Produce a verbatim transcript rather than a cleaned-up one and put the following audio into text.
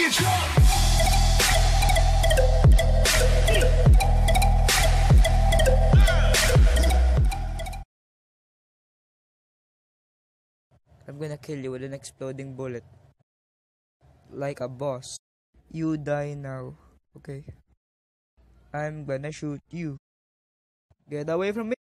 I'm gonna kill you with an exploding bullet. Like a boss. You die now, okay? I'm gonna shoot you. Get away from me!